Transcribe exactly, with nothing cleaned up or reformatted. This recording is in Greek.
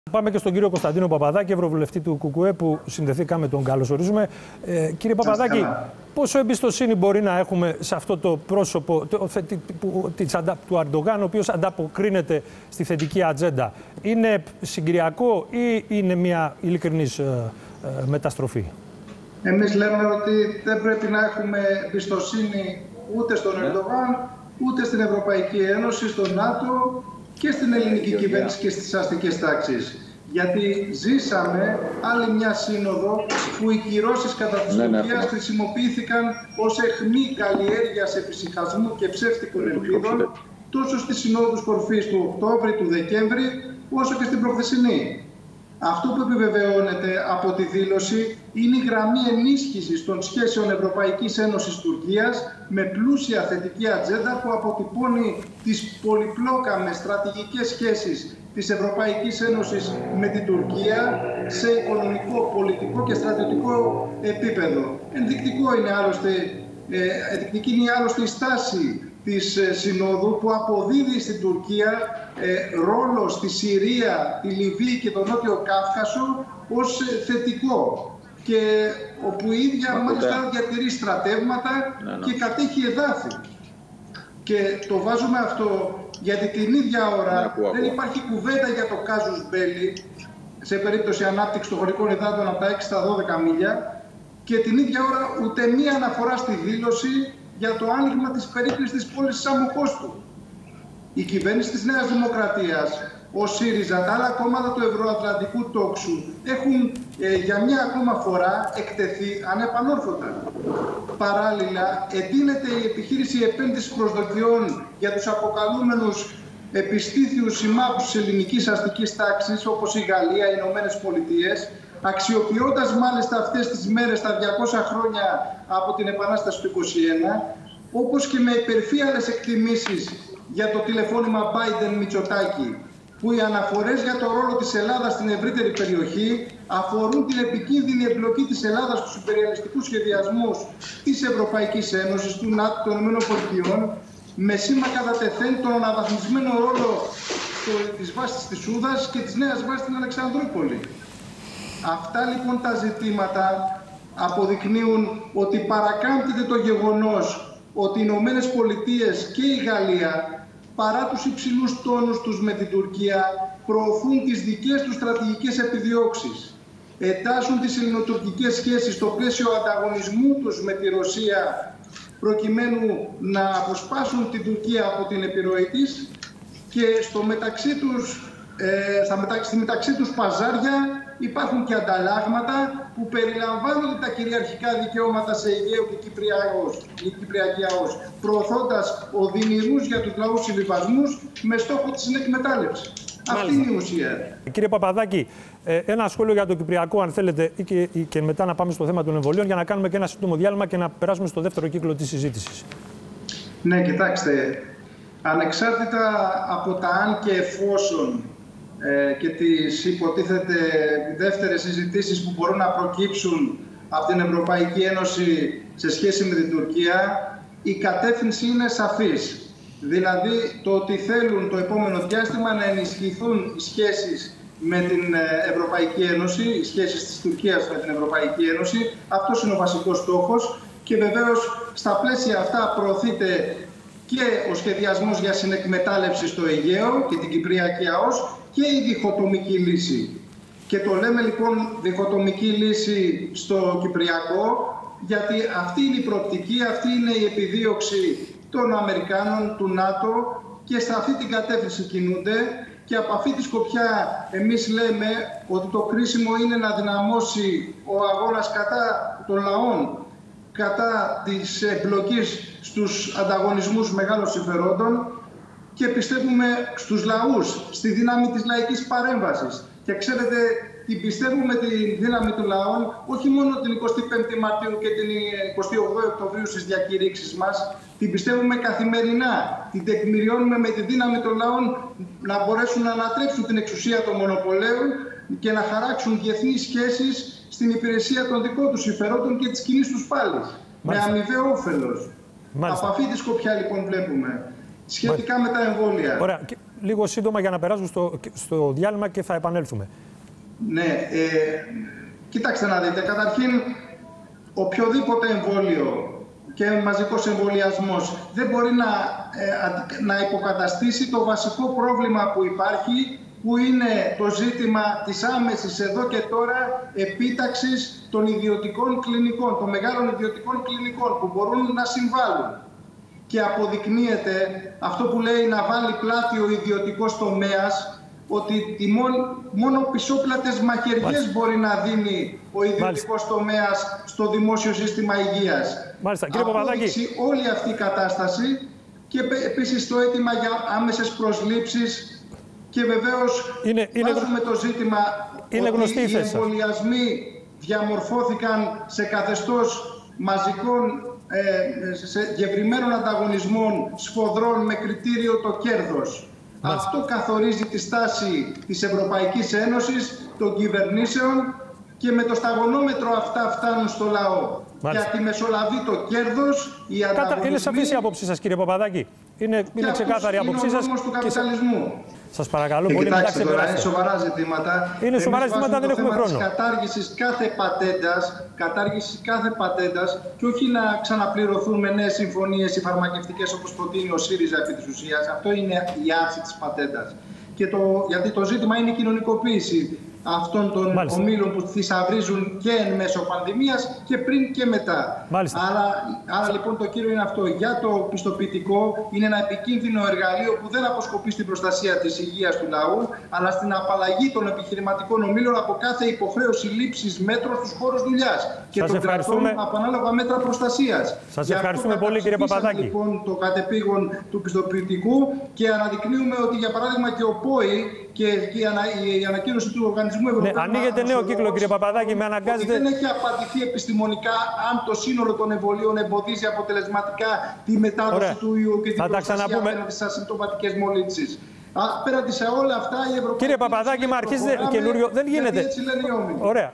Πάμε και στον κύριο Κωνσταντίνο Παπαδάκη, ευρωβουλευτή του ΚΚΕ, που συνδεθήκαμε, τον καλωσορίζουμε. Ε, κύριε Παπαδάκη, πόσο εμπιστοσύνη μπορεί να έχουμε σε αυτό το πρόσωπο το, το, του Ερντογάν, ο οποίος ανταποκρίνεται στη θετική ατζέντα? Είναι συγκυριακό ή είναι μια ειλικρινής ε, ε, μεταστροφή? Εμείς λέμε ότι δεν πρέπει να έχουμε εμπιστοσύνη ούτε στον Ερντογάν, ούτε στην Ευρωπαϊκή Ένωση, στον ΝΑΤΟ και στην ελληνική κυβέρνηση και στις αστικές τάξεις. Γιατί ζήσαμε άλλη μια σύνοδο που οι κυρώσεις κατά της ναι, Τουρκίας ναι, χρησιμοποιήθηκαν ως αιχμή καλλιέργειας εφησυχασμού και ψεύτικων ελπίδων τόσο στις συνόδους κορυφής του Οκτώβρη, του Δεκέμβρη, όσο και στην προχθεσινή. Αυτό που επιβεβαιώνεται από τη δήλωση είναι η γραμμή ενίσχυσης των σχέσεων Ευρωπαϊκής Ένωσης-Τουρκίας με πλούσια θετική ατζέντα που αποτυπώνει τις πολυπλόκαμες στρατηγικές σχέσεις της Ευρωπαϊκής Ένωσης με την Τουρκία σε οικονομικό, πολιτικό και στρατιωτικό επίπεδο. Ενδεικτικό είναι άλλωστε, ε, ενδεικτική είναι άλλωστε η στάση της Συνόδου που αποδίδει στην Τουρκία ε, ρόλο στη Συρία, τη Λιβύη και τον Νότιο Κάφκασο ως ε, θετικό, και όπου η ίδια μάλιστα διατηρεί στρατεύματα ναι, ναι. και κατέχει εδάφη. Και το βάζουμε αυτό γιατί την ίδια ώρα ναι, ακούω, δεν υπάρχει κουβέντα για το κάζους μπέλι σε περίπτωση ανάπτυξη των χωρικών υδάτων από τα έξι στα δώδεκα μίλια, και την ίδια ώρα ούτε μία αναφορά στη δήλωση για το άνοιγμα της περίκλειστης της πόλης της Σαμοχώστου. Η κυβέρνηση της Νέας Δημοκρατίας, ο ΣΥΡΙΖΑ, τα άλλα κόμματα του ευρωατλαντικού τόξου έχουν ε, για μια ακόμα φορά εκτεθεί ανεπανόρθωτα. Παράλληλα, εντείνεται η επιχείρηση επένδυσης προσδοκιών για τους αποκαλούμενους επιστήθιους συμμάχους της ελληνικής αστικής τάξης, όπως η Γαλλία, οι Ηνωμένες Πολιτείες, αξιοποιώντας μάλιστα αυτές τις μέρες τα διακόσια χρόνια από την Επανάσταση του είκοσι ένα, όπως και με υπερφύαλες εκτιμήσεις για το τηλεφώνημα Biden-Μητσοτάκη, που οι αναφορές για το ρόλο της Ελλάδας στην ευρύτερη περιοχή αφορούν την επικίνδυνη εμπλοκή της Ελλάδας στους υπεριαλιστικούς σχεδιασμούς της Ευρωπαϊκής Ένωσης, του ΝΑΤΟ, των ΗΠΑ, με σήμα κατά τεθέν τον αναβαθμισμένο ρόλο της βάσης της Σούδας και της νέας βάσης στην Αλεξανδρούπολη. Αυτά λοιπόν τα ζητήματα αποδεικνύουν ότι παρακάμπτεται το γεγονός ότι οι Ηνωμένες Πολιτείες και η Γαλλία, παρά τους υψηλούς τόνους τους με την Τουρκία, προωθούν τις δικές τους στρατηγικές επιδιώξεις. Εντάσσουν τις ελληνοτουρκικές σχέσεις στο πλαίσιο ανταγωνισμού τους με τη Ρωσία, προκειμένου να αποσπάσουν την Τουρκία από την επιρροή της, και στο μεταξύ τους, ε, στα μεταξύ, στη μεταξύ τους παζάρια υπάρχουν και ανταλλάγματα που περιλαμβάνουν τα κυριαρχικά δικαιώματα σε Αιγαίο και Κυπριακή ΑΟΣ, προωθώντας οδυνηρούς για τους λαούς συμβιβασμούς με στόχο τη συνεκμετάλλευση. Αυτή είναι η ουσία. Κύριε Παπαδάκη, ένα σχόλιο για το Κυπριακό, αν θέλετε, και, και μετά να πάμε στο θέμα των εμβολίων, για να κάνουμε και ένα σύντομο διάλειμμα και να περάσουμε στο δεύτερο κύκλο της συζήτησης. Ναι, κοιτάξτε, ανεξάρτητα από τα αν και εφόσον και τις υποτίθεται δεύτερες συζητήσεις που μπορούν να προκύψουν από την Ευρωπαϊκή Ένωση σε σχέση με την Τουρκία, η κατεύθυνση είναι σαφής. Δηλαδή το ότι θέλουν το επόμενο διάστημα να ενισχυθούν οι σχέσεις με την Ευρωπαϊκή Ένωση, οι σχέσεις της Τουρκίας με την Ευρωπαϊκή Ένωση. Αυτός είναι ο βασικός στόχος, και βεβαίως στα πλαίσια αυτά προωθείται και ο σχεδιασμός για συνεκμετάλλευση στο Αιγαίο και την Κυπριακή ΑΟΣ και η διχοτομική λύση. Και το λέμε λοιπόν διχοτομική λύση στο Κυπριακό, γιατί αυτή είναι η προοπτική, αυτή είναι η επιδίωξη των Αμερικάνων, του ΝΑΤΟ, και σε αυτή την κατεύθυνση κινούνται. Και από αυτή τη σκοπιά εμείς λέμε ότι το κρίσιμο είναι να δυναμώσει ο αγώνας κατά των λαών, κατά της εμπλοκής στους ανταγωνισμούς μεγάλων συμφερόντων, και πιστεύουμε στους λαούς, στη δύναμη της λαϊκής παρέμβασης. Και ξέρετε, την πιστεύουμε τη δύναμη των λαών όχι μόνο την εικοστή πέμπτη Μαρτίου και την εικοστή όγδοη Οκτωβρίου στις διακηρύξεις μας, την πιστεύουμε καθημερινά. Την τεκμηριώνουμε με τη δύναμη των λαών να μπορέσουν να ανατρέψουν την εξουσία των μονοπωλαίων και να χαράξουν διεθνείς σχέσεις στην υπηρεσία των δικών τους συμφερόντων και της κοινής τους πάλης. Με αμοιβαίο όφελος. Από αυτή τη σκοπιά λοιπόν βλέπουμε. Σχετικά με τα εμβόλια. Ωραία. λίγο σύντομα για να περάσουμε στο, στο διάλειμμα και θα επανέλθουμε. Ναι, ε, κοιτάξτε να δείτε. Καταρχήν, οποιοδήποτε εμβόλιο και μαζικός εμβολιασμός δεν μπορεί να, ε, να υποκαταστήσει το βασικό πρόβλημα που υπάρχει, που είναι το ζήτημα της άμεσης εδώ και τώρα επίταξης των ιδιωτικών κλινικών, των μεγάλων ιδιωτικών κλινικών που μπορούν να συμβάλλουν. Και αποδεικνύεται αυτό που λέει να βάλει πλάτη ο ιδιωτικός τομέας, ότι μόνο πισόπλατες μαχαιριές Μάλιστα. μπορεί να δίνει ο ιδιωτικός τομέας στο δημόσιο σύστημα υγείας. Μάλιστα. Κύριε Παπαδάκη, όλη αυτή η κατάσταση και επίσης το αίτημα για άμεσες προσλήψεις και βεβαίως είναι, είναι βάζουμε το ζήτημα είναι ότι οι εμβολιασμοί διαμορφώθηκαν σε καθεστώς μαζικών ε, σε γευρημένων ανταγωνισμών σφοδρών με κριτήριο το κέρδος. Μάλιστα. Αυτό καθορίζει τη στάση της Ευρωπαϊκής Ένωσης, των κυβερνήσεων και με το σταγονόμετρο αυτά φτάνουν στο λαό. Μάλιστα. Γιατί μεσολαβεί το κέρδος, η ανταγωνισμοί... Είναι σαφής η άποψή σας, κύριε Παπαδάκη. Είναι, είναι ξεκάθαρη η άποψή σας. Είναι ο του καπιταλισμού. Σας παρακαλώ και πολύ, μην τα κοιτάξτε τώρα, ξεπεράσετε. Είναι σοβαρά ζητήματα. Είναι σοβαρά ζητήματα, δεν έχουμε χρόνο. Της κατάργησης κάθε πατέντας, κατάργησης κάθε πατέντας και όχι να ξαναπληρωθούν με νέες συμφωνίες οι φαρμακευτικές όπως προτείνει ο ΣΥΡΙΖΑ επί της ουσίας. Αυτό είναι η άρση της πατέντας. Και το, γιατί το ζήτημα είναι η κοινωνικοποίηση αυτών των Μάλιστα. ομίλων που θησαυρίζουν και εν μέσω πανδημίας και πριν και μετά. Άρα, άρα λοιπόν το κύριο είναι αυτό. Για το πιστοποιητικό είναι ένα επικίνδυνο εργαλείο που δεν αποσκοπεί στην προστασία της υγείας του λαού, αλλά στην απαλλαγή των επιχειρηματικών ομίλων από κάθε υποχρέωση λήψης μέτρων στους χώρους δουλειάς και των κρατών από ανάλογα μέτρα προστασίας. Σας ευχαριστούμε πολύ, κύριε Παπαδάκη. Λοιπόν, το κατεπήγον του πιστοποιητικού και αναδεικνύουμε ότι για παράδειγμα και ο ΠΟΗ και η, ανα, η ανακοίνωση του Οργανισμού Ευρωπαϊκού. Ναι, ανοίγεται νέο κύκλο, κύριε Παπαδάκη, με αναγκάζεται. Δεν έχει απαντηθεί επιστημονικά αν το σύνολο των εμβολίων εμποδίζει αποτελεσματικά τη μετάδοση Ωραία. του ιού και την προστασία απέναντι στις ασυμπτωματικές μολύνσεις. Πέραν σε όλα αυτά, η Ευρωπαϊκή. Κύριε Παπαδάκη, μα αρχίζετε καινούριο. Δεν γίνεται. Έτσι λένε οι όμιλοι. Ωραία.